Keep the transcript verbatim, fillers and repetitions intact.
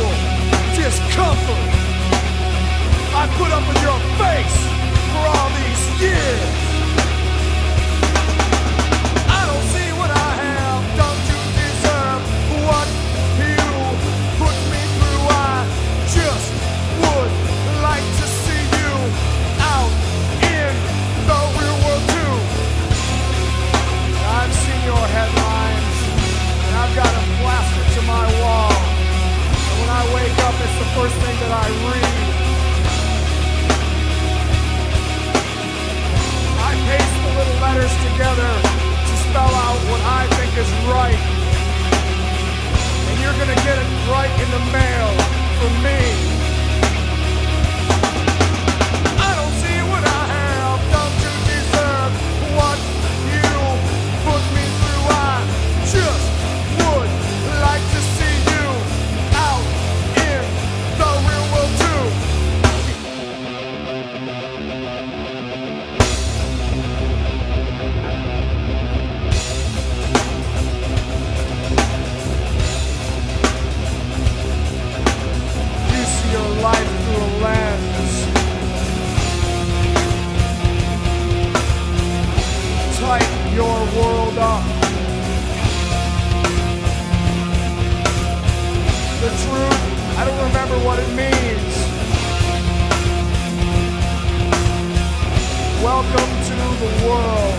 perpetual discomfort I put up with your face for all these years. I don't see what I have done to deserve what you put me through. I just would like to see you out in the real world too. I've seen your headlines, and I've got them plastered to my wall. And when I wake up, it's the first thing that I read. I paste the little letters together to spell out what I think is right. And you're gonna get it right in the mail from me. I don't see what I have done to deserve what you put me through. I just would like to see you out in the real world too. You see your life through a lens. Tighten your world up. The truth, I don't remember what it means. Welcome to the world.